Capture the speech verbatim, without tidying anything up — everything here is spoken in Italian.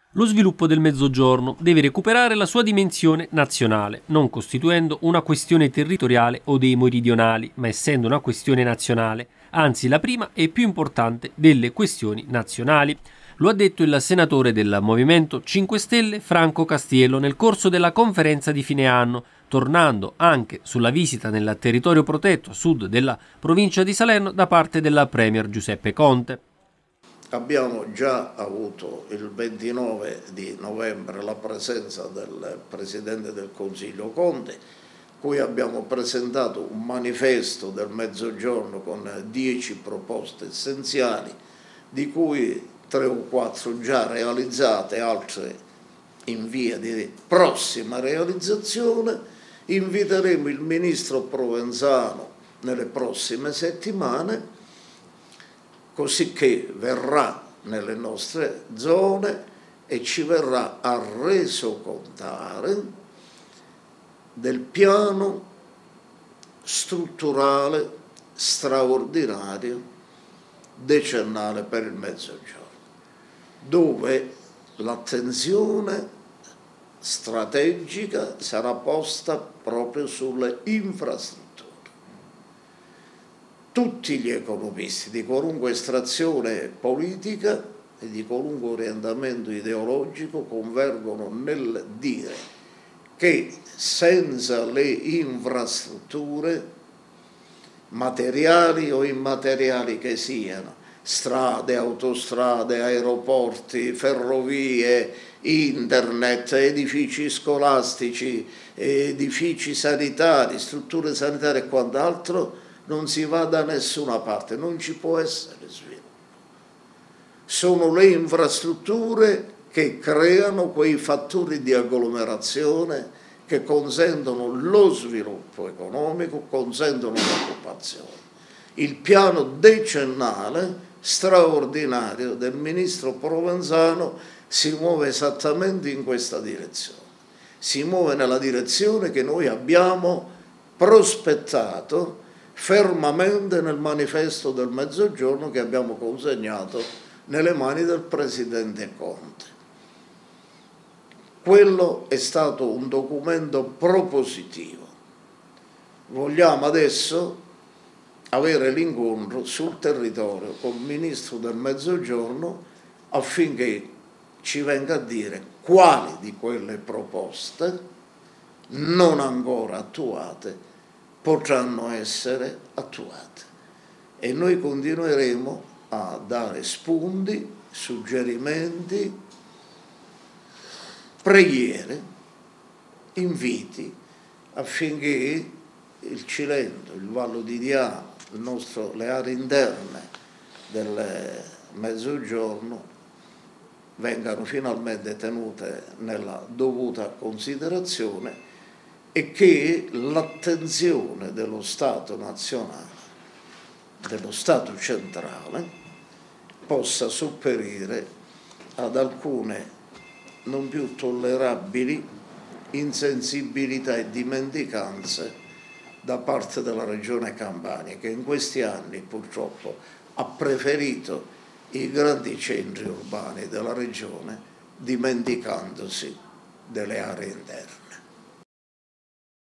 Lo sviluppo del Mezzogiorno deve recuperare la sua dimensione nazionale, non costituendo una questione territoriale o dei meridionali, ma essendo una questione nazionale, anzi la prima e più importante delle questioni nazionali. Lo ha detto il senatore del Movimento cinque Stelle Franco Castiello nel corso della conferenza di fine anno, tornando anche sulla visita nel territorio protetto a sud della provincia di Salerno da parte della Premier Giuseppe Conte. Abbiamo già avuto il ventinove di novembre la presenza del Presidente del Consiglio Conte, cui abbiamo presentato un manifesto del Mezzogiorno con dieci proposte essenziali, di cui tre o quattro già realizzate, altre in via di prossima realizzazione. Inviteremo il Ministro Provenzano nelle prossime settimane, così che verrà nelle nostre zone e ci verrà a resocontare del piano strutturale straordinario decennale per il Mezzogiorno, dove l'attenzione strategica sarà posta proprio sulle infrastrutture. Tutti gli economisti di qualunque estrazione politica e di qualunque orientamento ideologico convergono nel dire che senza le infrastrutture materiali o immateriali che siano, strade, autostrade, aeroporti, ferrovie, internet, edifici scolastici, edifici sanitari, strutture sanitarie e quant'altro, non si va da nessuna parte, non ci può essere sviluppo. Sono le infrastrutture che creano quei fattori di agglomerazione che consentono lo sviluppo economico, consentono l'occupazione. Il piano decennale straordinario del ministro Provenzano si muove esattamente in questa direzione. Si muove nella direzione che noi abbiamo prospettato fermamente nel manifesto del Mezzogiorno che abbiamo consegnato nelle mani del Presidente Conte. Quello è stato un documento propositivo. Vogliamo adesso avere l'incontro sul territorio con il Ministro del Mezzogiorno affinché ci venga a dire quali di quelle proposte non ancora attuate potranno essere attuate, e noi continueremo a dare spunti, suggerimenti, preghiere, inviti affinché il Cilento, il Vallo di Diano, il nostro, le aree interne del Mezzogiorno vengano finalmente tenute nella dovuta considerazione e che l'attenzione dello Stato nazionale, dello Stato centrale, possa sopperire ad alcune non più tollerabili insensibilità e dimenticanze da parte della Regione Campania, che in questi anni purtroppo ha preferito i grandi centri urbani della regione dimenticandosi delle aree interne.